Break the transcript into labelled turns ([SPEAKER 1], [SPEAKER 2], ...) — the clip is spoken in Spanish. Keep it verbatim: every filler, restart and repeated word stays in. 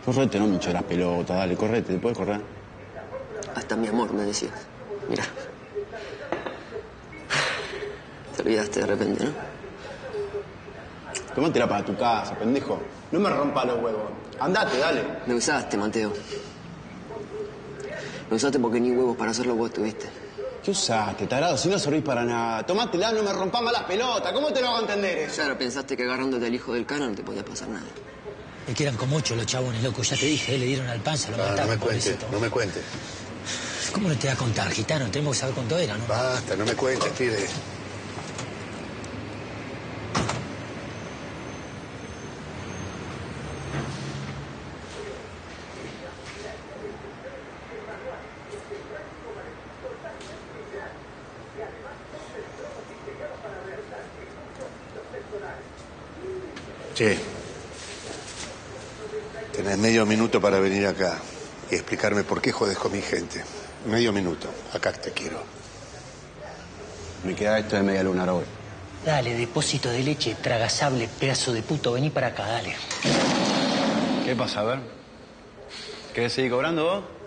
[SPEAKER 1] Correte, no me hinches las pelotas, dale, correte, ¿te puedes correr?
[SPEAKER 2] Hasta mi amor, me decías. Mira. Te olvidaste de repente, ¿no?
[SPEAKER 1] Tómatela para tu casa, pendejo. No me rompa los huevos. Andate, dale.
[SPEAKER 2] Me usaste, Mateo. Me usaste porque ni huevos para hacerlo vos tuviste.
[SPEAKER 1] ¿Qué usaste, tarado? Si no servís para nada. Tomátela, no me rompas más las pelotas. ¿Cómo te lo hago entender eso?
[SPEAKER 2] Claro, pensaste que agarrándote al hijo del cana no te podía pasar nada.
[SPEAKER 3] Es que eran como ocho los chabones, loco. Ya te dije, eh, le dieron al panza, lo
[SPEAKER 4] No,
[SPEAKER 3] mataron.
[SPEAKER 4] no me cuentes,
[SPEAKER 3] pobrecito.
[SPEAKER 4] no me cuentes.
[SPEAKER 3] ¿Cómo no te va a contar, gitano? Tenemos que saber cuánto era, ¿no?
[SPEAKER 4] Basta, no me cuentes, pide. Sí. Tenés medio minuto para venir acá y explicarme por qué jodes con mi gente. Medio minuto. Acá te quiero.
[SPEAKER 1] Me queda esto de media luna ahora, voy.
[SPEAKER 3] Dale, depósito de leche, tragasable, pedazo de puto. Vení para acá, dale.
[SPEAKER 1] ¿Qué pasa? A ver. ¿Querés seguir cobrando vos?